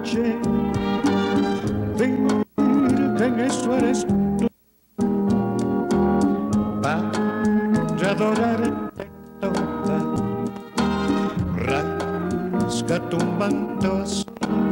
noche, Virgen, eso eres tú, para adorarte toda. Rasga tu manto azul,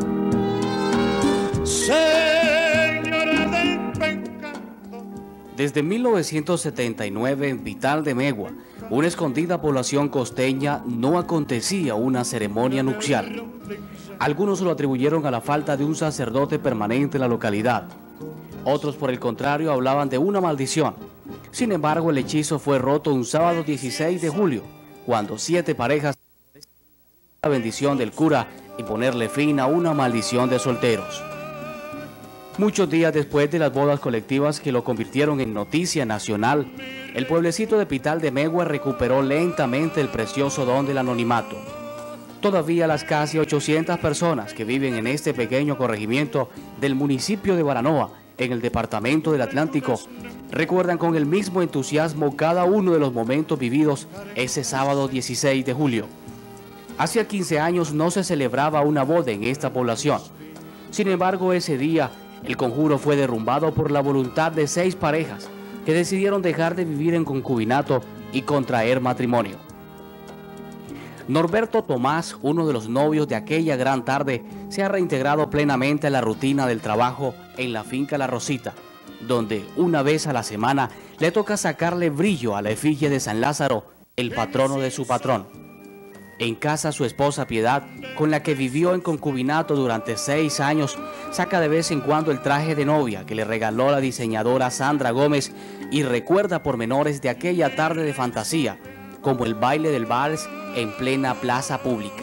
señora del pecado. Desde 1979 en Pital de Megua, una escondida población costeña, no acontecía una ceremonia nupcial. Algunos lo atribuyeron a la falta de un sacerdote permanente en la localidad. Otros, por el contrario, hablaban de una maldición. Sin embargo, el hechizo fue roto un sábado 16 de julio, cuando 7 parejas la bendición del cura y ponerle fin a una maldición de solteros. Muchos días después de las bodas colectivas que lo convirtieron en noticia nacional, el pueblecito de Pital de Megua recuperó lentamente el precioso don del anonimato. Todavía las casi 800 personas que viven en este pequeño corregimiento del municipio de Baranoa, en el departamento del Atlántico, recuerdan con el mismo entusiasmo cada uno de los momentos vividos ese sábado 16 de julio. Hace 15 años no se celebraba una boda en esta población. Sin embargo, ese día, el conjuro fue derrumbado por la voluntad de 6 parejas que decidieron dejar de vivir en concubinato y contraer matrimonio. Norberto Tomás, uno de los novios de aquella gran tarde, se ha reintegrado plenamente a la rutina del trabajo en la finca La Rosita, donde una vez a la semana le toca sacarle brillo a la efigie de San Lázaro, el patrono de su patrón. En casa, su esposa Piedad, con la que vivió en concubinato durante 6 años, saca de vez en cuando el traje de novia que le regaló la diseñadora Sandra Gómez y recuerda pormenores de aquella tarde de fantasía, como el baile del vals en plena plaza pública.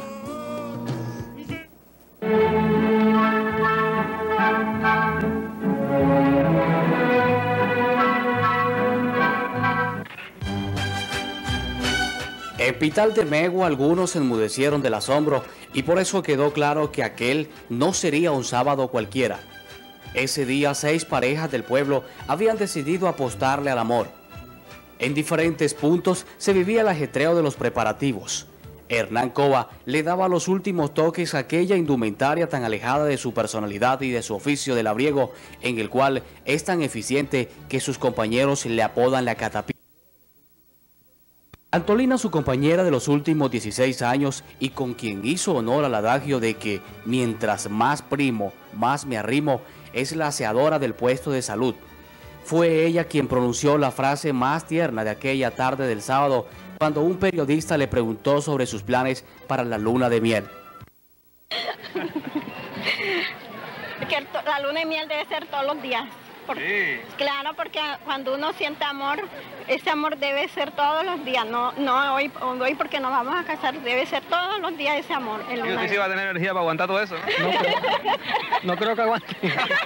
En Pital de Megua algunos se enmudecieron del asombro y por eso quedó claro que aquel no sería un sábado cualquiera. Ese día 6 parejas del pueblo habían decidido apostarle al amor. En diferentes puntos se vivía el ajetreo de los preparativos. Hernán Cova le daba los últimos toques a aquella indumentaria tan alejada de su personalidad y de su oficio de labriego, en el cual es tan eficiente que sus compañeros le apodan la catapila. Antolina, su compañera de los últimos 16 años y con quien hizo honor al adagio de que mientras más primo, más me arrimo, es la aseadora del puesto de salud. Fue ella quien pronunció la frase más tierna de aquella tarde del sábado cuando un periodista le preguntó sobre sus planes para la luna de miel. Que la luna de miel debe ser todos los días. Sí. Claro, porque cuando uno siente amor, ese amor debe ser todos los días, no hoy porque nos vamos a casar, debe ser todos los días ese amor. ¿Y usted sí va a tener energía para aguantar todo eso? No creo que aguante.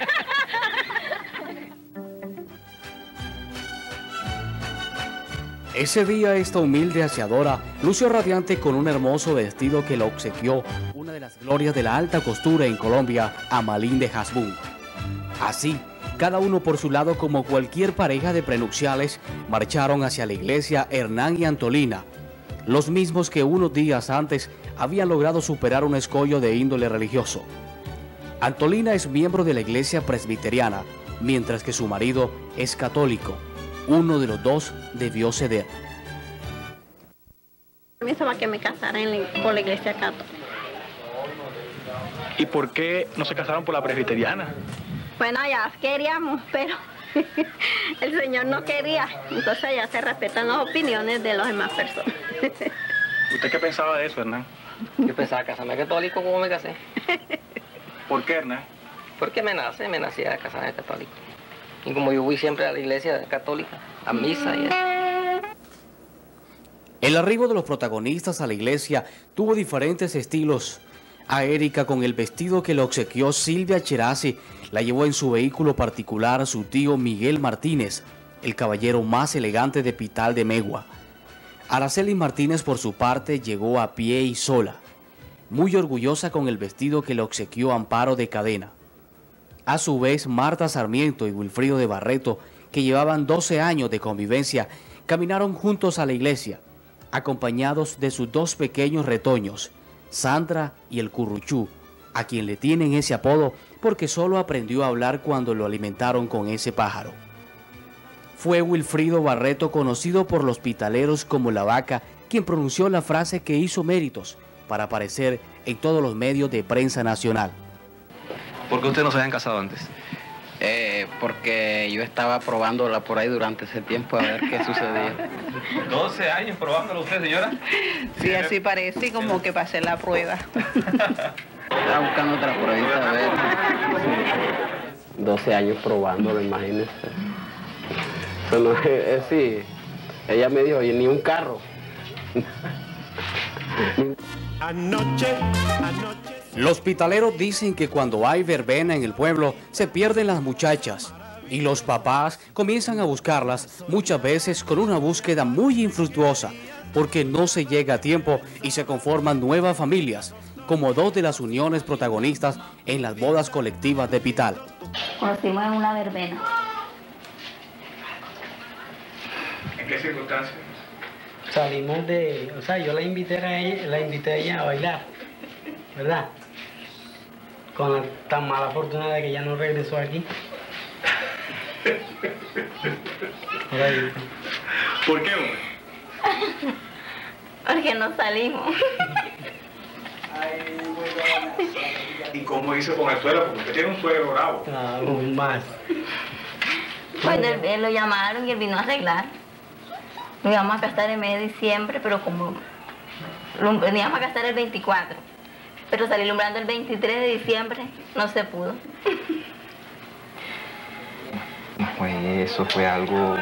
Ese día esta humilde aseadora lució radiante con un hermoso vestido que le obsequió una de las glorias de la alta costura en Colombia, Amalín de Hasbún. Así, cada uno por su lado, como cualquier pareja de prenupciales, marcharon hacia la iglesia Hernán y Antolina, los mismos que unos días antes habían logrado superar un escollo de índole religioso. Antolina es miembro de la iglesia presbiteriana, mientras que su marido es católico. Uno de los dos debió ceder. Permiso para que me casara por la iglesia católica. ¿Y por qué no se casaron por la presbiteriana? Bueno, ya queríamos, pero el Señor no quería. Entonces ya se respetan las opiniones de las demás personas. ¿Usted qué pensaba de eso, Hernán? Yo pensaba casarme católico como me casé. ¿Por qué, Hernán? Porque me nací a casarme católico. Y como yo voy siempre a la iglesia católica, a misa y eso. El arribo de los protagonistas a la iglesia tuvo diferentes estilos. A Erika, con el vestido que le obsequió Silvia Cherasi, la llevó en su vehículo particular su tío Miguel Martínez, el caballero más elegante de Pital de Megua. Araceli Martínez, por su parte, llegó a pie y sola, muy orgullosa con el vestido que le obsequió Amparo de Cadena. A su vez, Marta Sarmiento y Wilfrido de Barreto, que llevaban 12 años de convivencia, caminaron juntos a la iglesia, acompañados de sus 2 pequeños retoños, Sandra y el Curruchú, a quien le tienen ese apodo porque solo aprendió a hablar cuando lo alimentaron con ese pájaro. Fue Wilfrido Barreto, conocido por los hospitaleros como La Vaca, quien pronunció la frase que hizo méritos para aparecer en todos los medios de prensa nacional. ¿Por qué ustedes no se habían casado antes? Porque yo estaba probándola por ahí durante ese tiempo a ver qué sucedía. 12 años probándolo usted, señora. Sí, así parece, como que pasé la prueba. Estaba buscando otra pruebita, a ver. 12 años probándolo, imagínese. Eso no es sí. Ella me dijo, y ni un carro. Anoche. Los hospitaleros dicen que cuando hay verbena en el pueblo se pierden las muchachas y los papás comienzan a buscarlas, muchas veces con una búsqueda muy infructuosa, porque no se llega a tiempo y se conforman nuevas familias, como dos de las uniones protagonistas en las bodas colectivas de Pital. Conocimos en una verbena. ¿En qué circunstancias? Salimos de, o sea, yo la invité a ella a bailar, ¿verdad? Con la tan mala fortuna de que ya no regresó aquí. Por ahí. ¿Por qué, hombre? Porque no salimos. ¿Y cómo hizo con el suegro? Porque usted tiene un suegro bravo. Aún más. Cuando él lo llamaron y él vino a arreglar. Nos íbamos a casar el mes de diciembre, pero como nos íbamos a casar el 24, pero salí alumbrando el 23 de diciembre, no se pudo. Pues eso fue algo,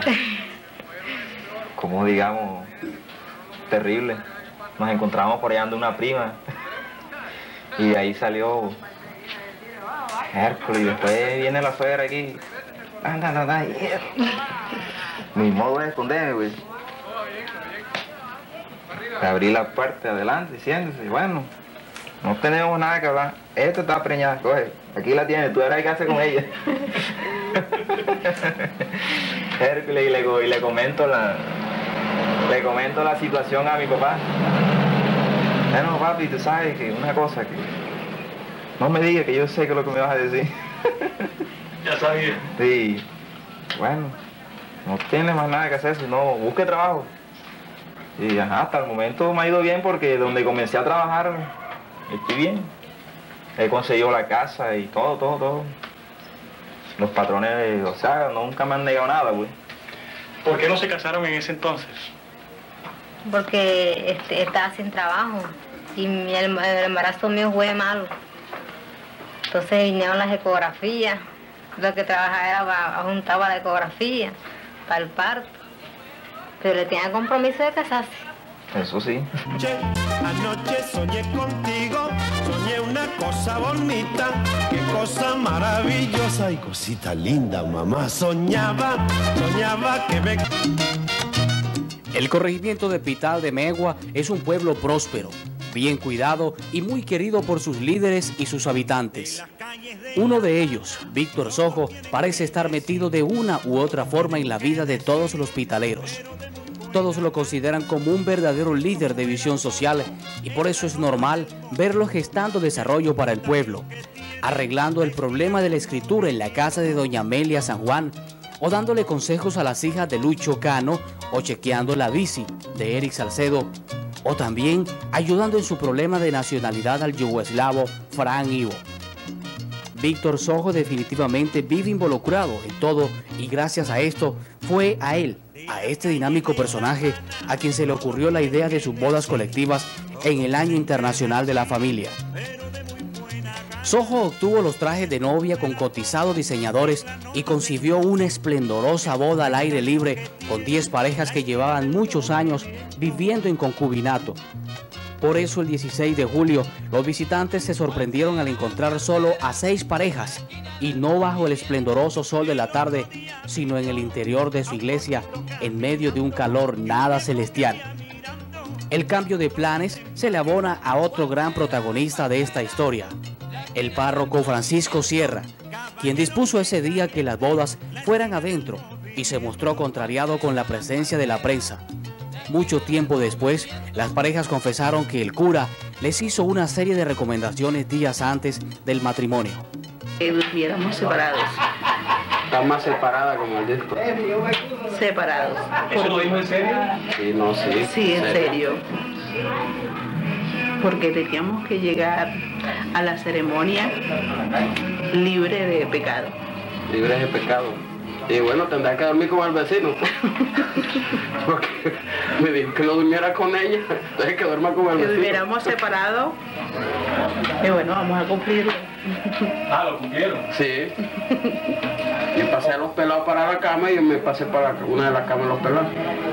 como digamos, terrible. Nos encontramos por allá de una prima y de ahí salió Hércules y después viene la suegra aquí. Anda. Mi modo de esconderme, güey. Abrí la puerta adelante, siéntese, bueno, no tenemos nada que hablar. Esta está preñada, coge, aquí la tienes, tú verás qué hacer con ella. Hércules, y le comento la situación a mi papá. Bueno, papi, tú sabes que una cosa que no me digas que yo sé que es lo que me vas a decir. Ya sabía. Sí, bueno, no tiene más nada que hacer, sino busque trabajo. Y hasta el momento me ha ido bien porque donde comencé a trabajar estoy bien. He conseguido la casa y todo. Los patrones, o sea, nunca me han negado nada, güey. ¿Por qué no se casaron en ese entonces? Porque estaba sin trabajo y el embarazo mío fue malo. Entonces vinieron las ecografías. Lo que trabajaba era juntaba la ecografía para el parto. Pero le tenía compromiso de casarse. Eso sí. Anoche soñé contigo, soñé una cosa bonita, qué cosa maravillosa y cosita linda, mamá. Soñaba que me... El corregimiento de Pital de Megua es un pueblo próspero, bien cuidado y muy querido por sus líderes y sus habitantes. Uno de ellos, Víctor Sojo, parece estar metido de una u otra forma en la vida de todos los pitaleros. Todos lo consideran como un verdadero líder de visión social y por eso es normal verlo gestando desarrollo para el pueblo, arreglando el problema de la escritura en la casa de doña Amelia San Juan, o dándole consejos a las hijas de Lucho Cano, o chequeando la bici de Eric Salcedo, o también ayudando en su problema de nacionalidad al yugoslavo Fran Ivo. Víctor Sojo definitivamente vive involucrado en todo y gracias a esto fue a él, a este dinámico personaje, a quien se le ocurrió la idea de sus bodas colectivas en el Año Internacional de la Familia. Sojo obtuvo los trajes de novia con cotizados diseñadores y concibió una esplendorosa boda al aire libre con 10 parejas que llevaban muchos años viviendo en concubinato. Por eso el 16 de julio los visitantes se sorprendieron al encontrar solo a 6 parejas y no bajo el esplendoroso sol de la tarde, sino en el interior de su iglesia en medio de un calor nada celestial. El cambio de planes se le abona a otro gran protagonista de esta historia, el párroco Francisco Sierra, quien dispuso ese día que las bodas fueran adentro y se mostró contrariado con la presencia de la prensa. mucho tiempo después, las parejas confesaron que el cura les hizo una serie de recomendaciones días antes del matrimonio. Que durmiéramos separados. Está más separada como el disco. Separados. ¿Eso lo dijo en serio? Sí, no, sí. Sí, en serio. Porque teníamos que llegar a la ceremonia libre de pecado. Libre de pecado. Y bueno, tendrá que dormir con el vecino. Porque me dijo que no durmiera con ella, entonces que duerma con el Que vecino. durmiéramos separados. Y bueno, vamos a cumplirlo. Ah, ¿lo cumplieron? Sí. Yo pasé a los pelados para la cama y yo me pasé para una de las camas de los pelados.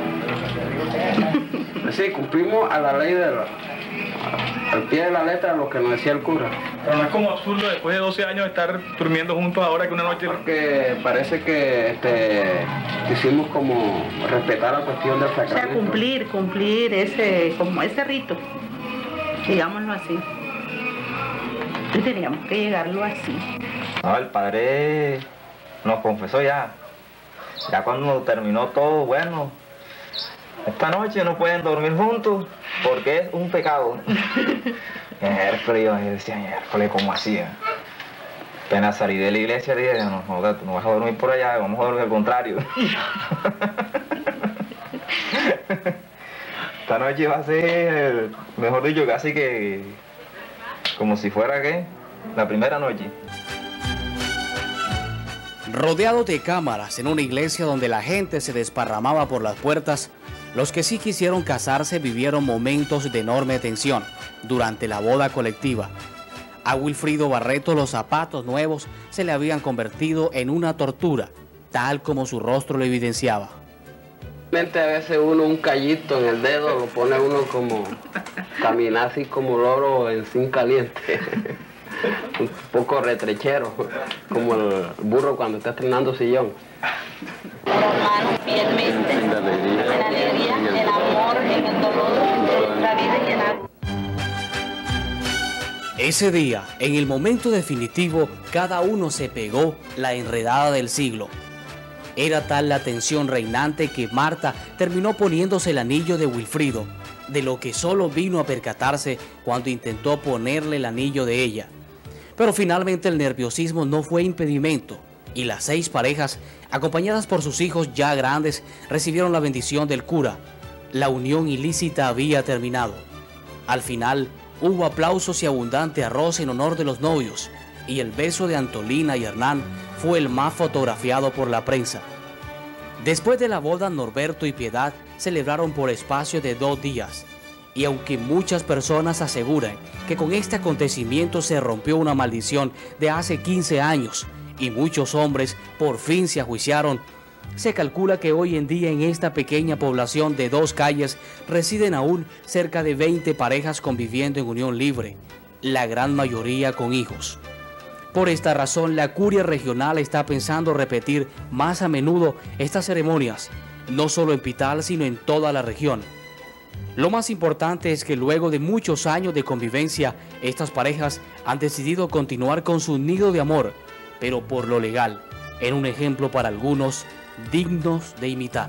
Sí, cumplimos a la ley al pie de la letra lo que nos decía el cura. Pero no es como absurdo después de 12 años estar durmiendo juntos ahora que una noche... Porque parece que quisimos como respetar la cuestión del O sea, sacramento. cumplir ese rito, digámoslo así. Y teníamos que llegarlo así. No, el padre nos confesó ya. Ya cuando terminó todo, bueno, esta noche no pueden dormir juntos porque es un pecado. Miércoles, yo decía, miércoles, ¿cómo hacía? Apenas salí de la iglesia, dije, no, tú no vas a dormir por allá, vamos a dormir al contrario. Esta noche va a ser, mejor dicho, casi que como si fuera, ¿qué? La primera noche. Rodeados de cámaras en una iglesia donde la gente se desparramaba por las puertas, los que sí quisieron casarse vivieron momentos de enorme tensión durante la boda colectiva. A Wilfrido Barreto los zapatos nuevos se le habían convertido en una tortura, tal como su rostro lo evidenciaba. A veces uno un callito en el dedo lo pone uno como caminar así como loro en zinc caliente. Un poco retrechero, como el burro cuando está estrenando sillón. Hermanos, fielmente, en la alegría, en el amor, en el dolor, en nuestra vida y en la... Ese día, en el momento definitivo, cada uno se pegó la enredada del siglo. Era tal la tensión reinante que Marta terminó poniéndose el anillo de Wilfrido, de lo que solo vino a percatarse cuando intentó ponerle el anillo de ella. Pero finalmente el nerviosismo no fue impedimento y las 6 parejas, acompañadas por sus hijos ya grandes, recibieron la bendición del cura. La unión ilícita había terminado. Al final hubo aplausos y abundante arroz en honor de los novios, y el beso de Antolina y Hernán fue el más fotografiado por la prensa. Después de la boda, Norberto y Piedad celebraron por espacio de 2 días. Y aunque muchas personas aseguran que con este acontecimiento se rompió una maldición de hace 15 años y muchos hombres por fin se ajuiciaron, se calcula que hoy en día en esta pequeña población de 2 calles residen aún cerca de 20 parejas conviviendo en unión libre, la gran mayoría con hijos. Por esta razón, la curia regional está pensando repetir más a menudo estas ceremonias, no solo en Pital, sino en toda la región. Lo más importante es que luego de muchos años de convivencia, estas parejas han decidido continuar con su nido de amor, pero por lo legal, en un ejemplo para algunos dignos de imitar.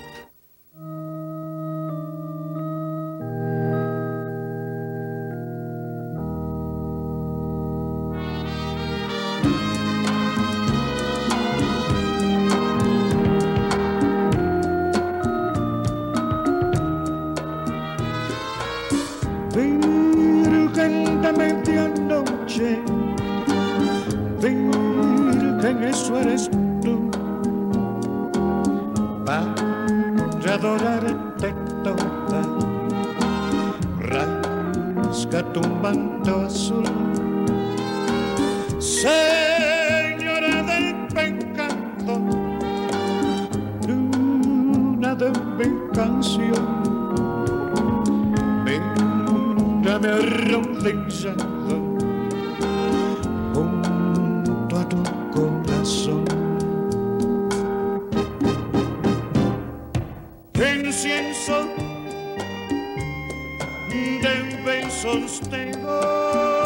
Virgen de medianoche, Virgen, eso eres tú, para adorarte toda, rasga tu manto azul, Señora del pecado, luna de mi canción. Me arrodillado junto a tu corazón. Incienso de besos te doy.